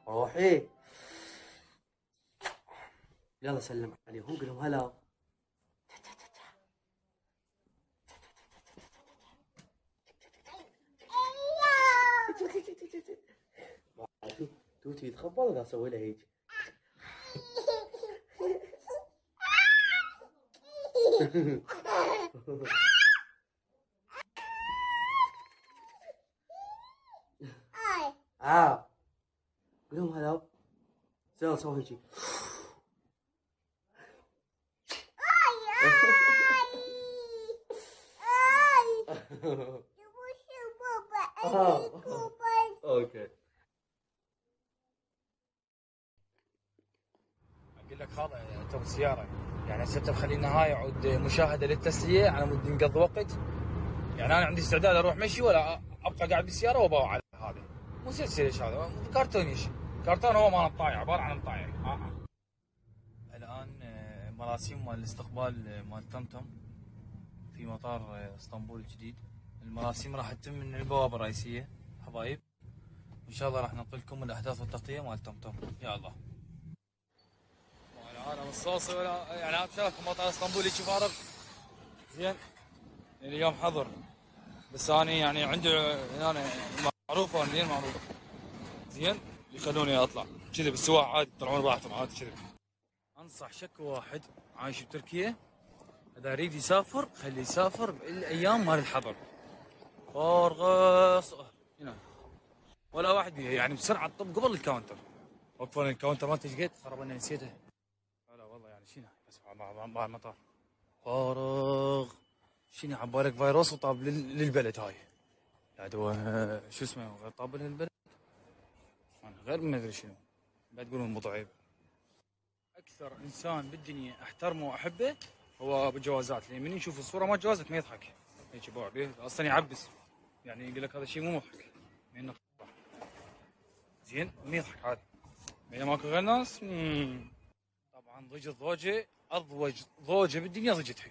روحي يلا سلم عليهم قول لهم هلا. توتي يتخبل ولا اسوي له هيك؟ قول لهم هلا. يلا سوي هيك. اوكي. اقول لك خاضع تو بالسياره يعني هسه تخلينا هاي عود مشاهده للتسليه على مود نقضي وقت. يعني انا عندي استعداد اروح مشي ولا ابقى قاعد بالسياره واباوع على هذا. مو سلسله ايش هذا؟ كرتون ايش؟ كرتون هو مال مطايع عباره عن مطايع. الان مراسيم مال الاستقبال مال تمتم في مطار اسطنبول الجديد. المراسيم راح تتم من البوابه الرئيسيه حبايب. ان شاء الله راح ننقل لكم الاحداث والتغطيه مال تمتم. يا الله. انا من الصوصي ولا يعني ابشرك مطار اسطنبول هيك فارغ زين. اليوم حظر بس انا يعني عندي هنا معروفه منين معروفه زين يخلوني اطلع كذا بالسواق عادي يطلعون براحتهم عادي كذا. انصح شك واحد عايش بتركيا اذا يريد يسافر خليه يسافر بالايام مال الحظر. فارغه هنا ولا واحد بيها يعني بسرعه طب قبل الكاونتر. وقفوا الكاونتر مالتي ايش قد خرب اني نسيته. لا والله يعني شنو بس مع المطار فارغ. شنو عبالك فيروس وطاب للبلد هاي يعني هو شو اسمه طاب للبلد غير ما ادري شنو بعد تقولون مو عيب. اكثر انسان بالدنيا احترمه واحبه هو بالجوازات لان من يشوف الصوره مال جوازك ما يضحك هيك بعد اصلا يعبس يعني يقول لك هذا الشيء مو مضحك لانه زين ما يضحك عادي بينما ماكو غير ناس طبعا ضج الضوجه اضوج ضوجه بالدنيا ضجتها.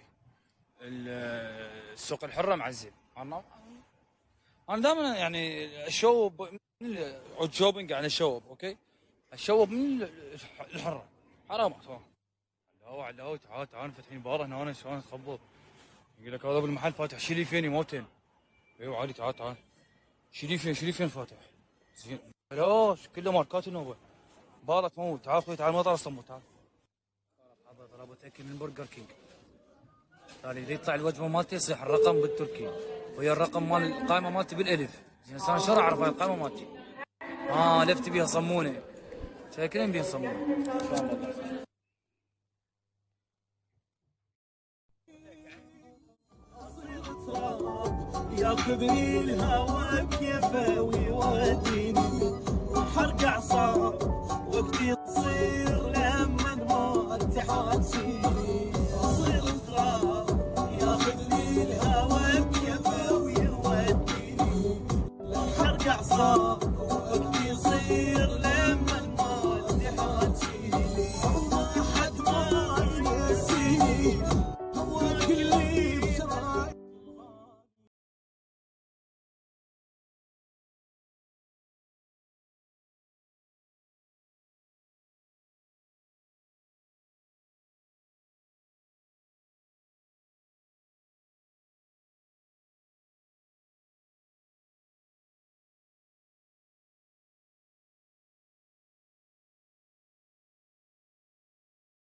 السوق الحره معزل. انا دائما يعني الشوب عود شوبينج يعني الشوب اوكي. الشوب من الحره حرام على تعال فاتحين بار هنا وانا شلون تخبط يقول لك هذا بالمحل فاتح شريفين يموتين. ايوه عادي تعال شريفين فاتح زين بلاش كله ماركات النوبه بارة تموت. تعال اخوي تعال مطار اسطنبول تعال. طلب متاكد من برجر كينج. تالي اذا يطلع الوجبه مالتي يصيح الرقم بالتركي ويا الرقم مال القائمه مالتي بالالف. زين انا شلون اعرف هاي القائمه مالتي؟ لفت بيها صمونه شاكرين بيها صمونه ان شاء الله. ياخذني الهوى بكيفه ويوديني حرق اعصاب وقتي تصير لما ما اتحاد